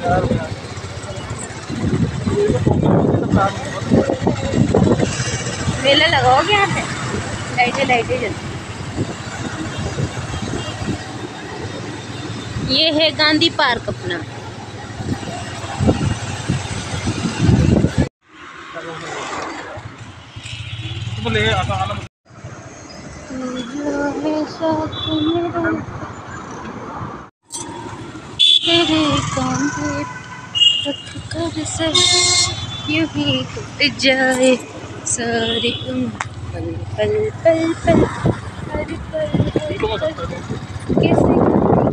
मेला लगाओगे यहाँ पे? लाइटें लाइटें जल। ये है गांधी पार्क अपना। तेरे कांधे रख कर से यूं ही टूट जाए सारी उम्र, पल पल पल पल हर पल कैसे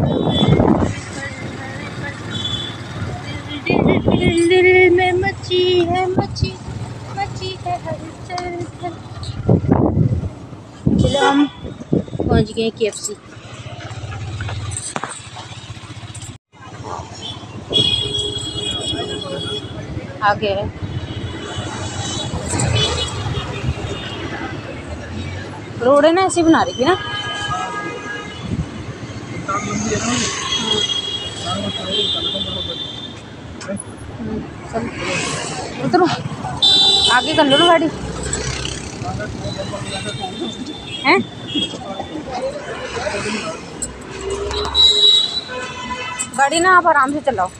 दिल में मची है हलचल। चलो हम पहुंच गए KFC। आगे है रोड है ना, ऐसी बना रही थी ना। उतरो आगे कर लो ना गाड़ी हैं। गाड़ी ना आप आराम से चलाओ।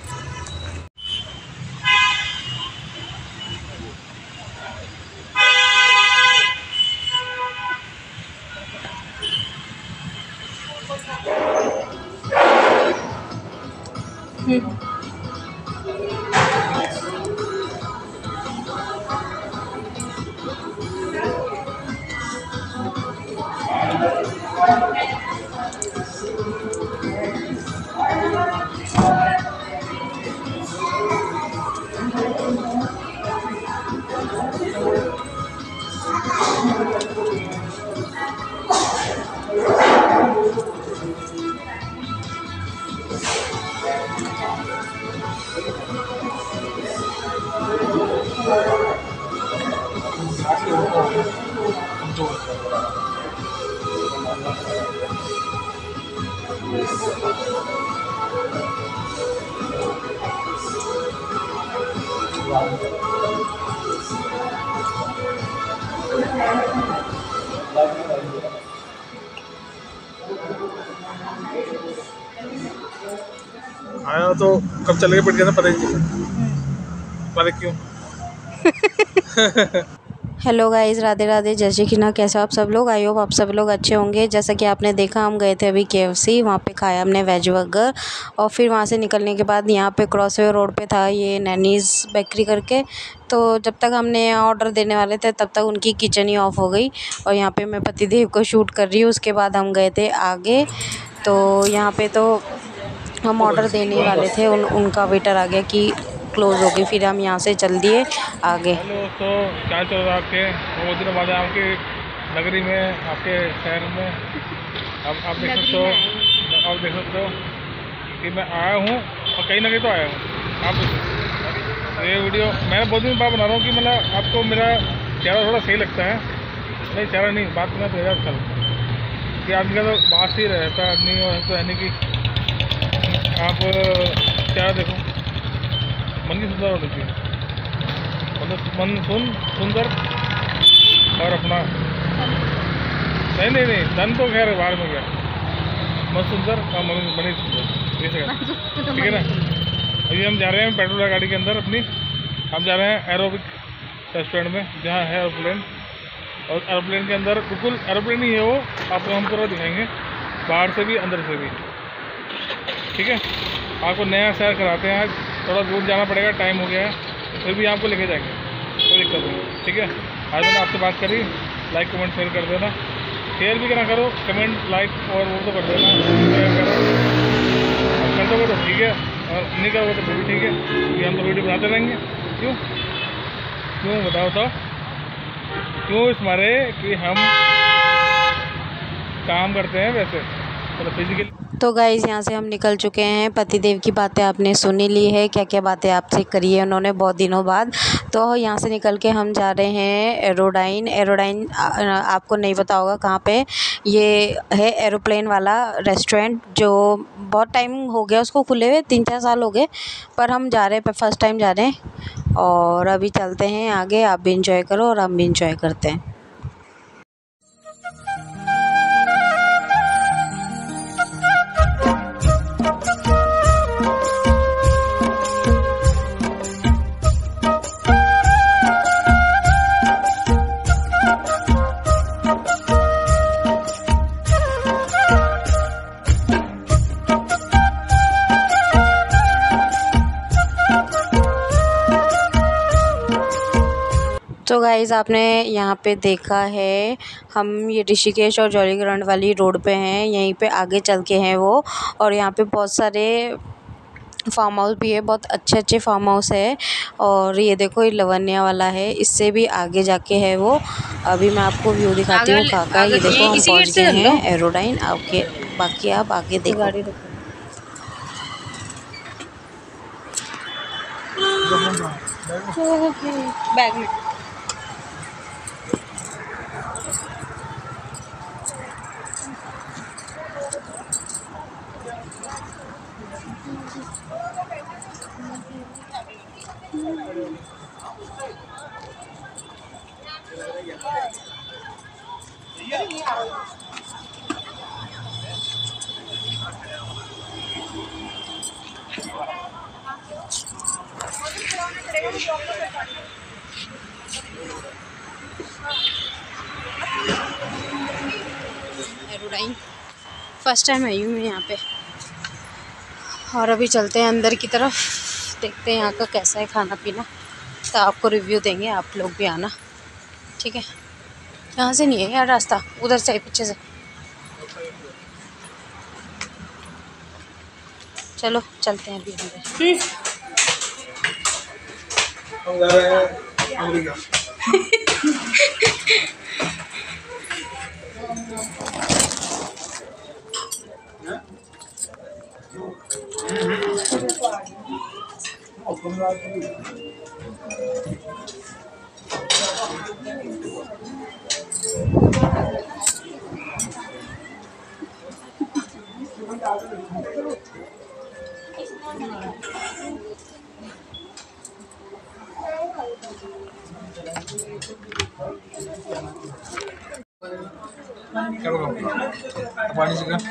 आया तो कब चले गए, पड़ गया था पता ही नहीं चला। पता क्यों। हेलो गाइस, राधे राधे, जय श्री कृष्णा। कैसे हो आप सब लोग? आई होप आप सब लोग अच्छे होंगे। जैसा कि आपने देखा, हम गए थे अभी KFC, वहाँ पे खाया हमने वेज बर्गर। और फिर वहाँ से निकलने के बाद यहाँ पे क्रॉसवे रोड पे था ये नैनीज़ बेकरी करके। तो जब तक हमने ऑर्डर देने वाले थे तब तक उनकी किचन ही ऑफ हो गई। और यहाँ पे मैं पतिदेव को शूट कर रही हूँ। उसके बाद हम गए थे आगे। तो यहाँ पे तो हम ऑर्डर देने ही वाले थे, उनका वेटर आ गया कि क्लोज़ होगी। फिर हम यहाँ से चल दिए आगे। हेलो दोस्तों, क्या चल रहा है आपके? बहुत दिनों बाद आपके नगरी में, आपके शहर में। अब आप देख सकते हो कि मैं आया हूँ और कहीं ना कहीं तो आया हूँ। आप ये वीडियो मैं बहुत दिन बाद बना रहा हूँ कि मतलब आपको मेरा चेहरा थोड़ा सही लगता है। नहीं चेहरा नहीं, बात करना तो अच्छा लगता है कि आदमी का तो बात ही रहता है आदमी। और तो यानी कि आप क्या देखो, मन की सुंदर होनी चाहिए, मतलब मन सुंदर और अपना नहीं धन तो खैर बाहर में गया, मन सुंदर और मन ही सुंदर, ये ठीक है ना। अभी हम जा रहे हैं पेट्रोल गाड़ी के अंदर अपनी। हम जा रहे हैं एरोबिक रेस्टोरेंट में, जहाँ है एरोप्लेन। और एरोप्लेन के अंदर बिल्कुल एरोप्लेन ही है वो, आपको हम पूरा दिखाएंगे, बाहर से भी अंदर से भी, ठीक है। आपको नया सैर कराते हैं। आज थोड़ा दूर जाना पड़ेगा, टाइम हो गया है, फिर भी आपको लेके जाएंगे, कोई दिक्कत नहीं, ठीक है। आज मैंने आपसे बात करी, लाइक कमेंट शेयर कर देना। शेयर भी करना करो, कमेंट लाइक और वो तो कर देना, शेयर करो। कर दोगे तो ठीक है, और नहीं करोगे तो भी ठीक है, क्योंकि हम तो वीडियो बनाते रहेंगे। क्यों बताओ तो क्यों? इस मारे कि हम काम करते हैं वैसे, मतलब फिजिकली। तो गाइज़ यहाँ से हम निकल चुके हैं। पतिदेव की बातें आपने सुनी ली है, क्या क्या बातें आपसे करी है उन्होंने बहुत दिनों बाद। तो यहाँ से निकल के हम जा रहे हैं एरोडाइन। एरोडाइन आपको नहीं पता होगा कहाँ पे, ये है एरोप्लेन वाला रेस्टोरेंट जो बहुत टाइम हो गया उसको खुले हुए, 3-4 साल हो गए, पर हम जा रहे हैं, फर्स्ट टाइम जा रहे हैं। और अभी चलते हैं आगे, आप भी इंजॉय करो और हम भी इंजॉय करते हैं। तो गाइज़ आपने यहाँ पे देखा है, हम ये ऋषिकेश और जौलीग्रांट वाली रोड पे हैं, यहीं पे आगे चल के हैं वो। और यहाँ पे बहुत सारे फार्म हाउस भी है, बहुत अच्छे अच्छे फार्म हाउस है। और ये देखो ये लवन्या वाला है, इससे भी आगे जाके है वो। अभी मैं आपको व्यू दिखाती हूँ काका, ये देखो हम पहुँच गए हैं एरोडाइन। आपके बाकी आप आगे देखो। बैग में एरोडाइन फर्स्ट टाइम आई हूँ मैं यहाँ पे। और अभी चलते हैं अंदर की तरफ, देखते हैं यहाँ का कैसा है खाना पीना, तो आपको रिव्यू देंगे, आप लोग भी आना, ठीक है। यहाँ से नहीं है यार रास्ता, उधर से पीछे से। चलो चलते हैं अभी अंदर। हम जा रहे हैं अमेरिका। क्या पानी चिकन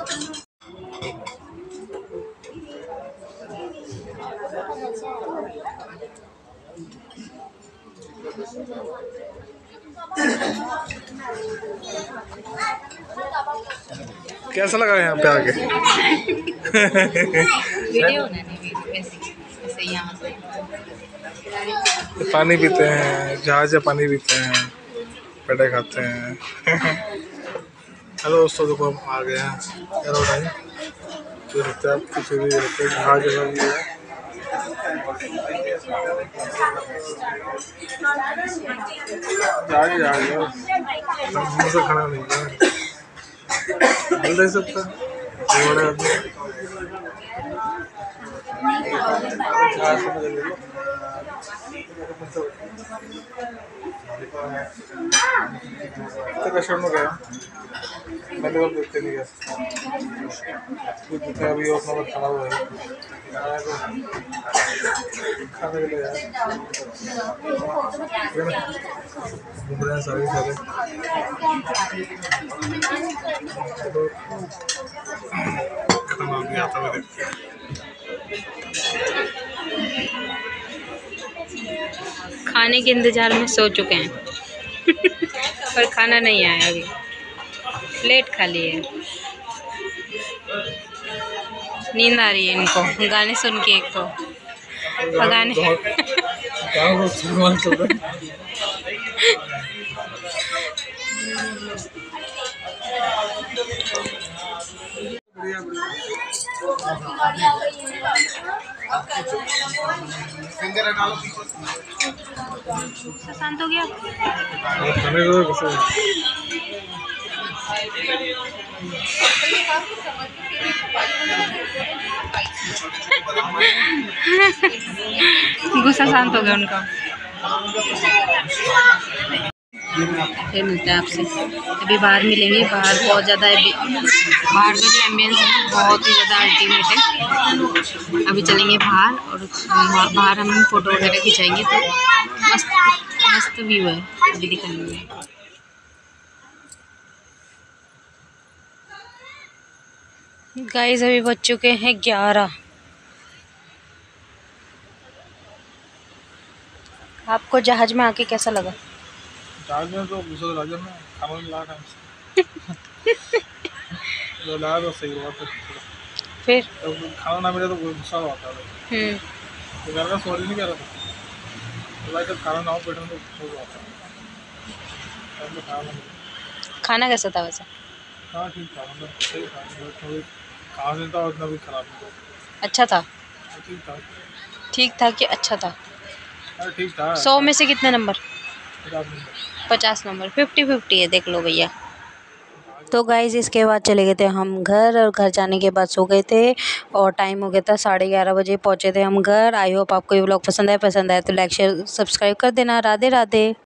कैसा लगा यहाँ पे आके? वीडियो ऐसे यहाँ से पानी पीते हैं, जहाज से पानी पीते हैं, पेड़े खाते हैं। हेलो दोस्तों, देखो हम आ गए हैं एरोडाइन। जो सकते हैं आप किसी भी जहाज जगह भी है। जहाज से खाना नहीं है, मिल नहीं सकता। रेस्टोरेंट में गया, मैंने कब देखते नहीं गया, अभी और नंबर खाना हुआ है, खाने के लिए घूम रहे हैं सारे सारे। खाना भी आता हुआ देखते हैं। खाने के इंतज़ार में सो चुके हैं पर खाना नहीं आया अभी, प्लेट खाली है। नींद आ रही है इनको गाने सुन के, एक तो गाने शांत हो गया। गुस्सा शांत हो गया उनका। फिर मिलते हैं आपसे, अभी बाहर मिलेंगे। बाहर बहुत ज़्यादा बाहर का जो एम्बियंस है बहुत ही ज़्यादा अल्टीमेट है। अभी चलेंगे बाहर और बाहर हम फ़ोटो वगैरह खिंचाएंगे, तो मस्त मस्त व्यू है, अभी दिखाएंगे। गाइस अभी बज चुके हैं 11। आपको जहाज में आके कैसा लगा? जहाज में तो घुसा तो में खाना नहीं ला टाइम से जो ला तो सही हुआ। फिर तो खाना ना मिले तो गुस्सा आता है। तो घर का सॉरी नहीं कह रहा था, तो भाई जब खाना ना हो पेट में तो गुस्सा आता है। तो खाना कैसा था वैसे? हाँ ठीक था, मतलब सही था, खास नहीं था उतना भी खराब नहीं था। अच्छा था? ठीक था। ठीक था कि अच्छा था? हाँ ठीक था। 100 में से कितने नंबर? 50 50 नंबर। नंबर। 50-50 है, देख लो भैया। तो गाइज इसके बाद चले गए थे हम घर, और घर जाने के बाद सो गए थे, और टाइम हो गया था 11:30 बजे पहुँचे थे हम घर। आई होप आपको ये व्लॉग पसंद आए तो लाइक शेयर सब्सक्राइब कर देना। राधे राधे।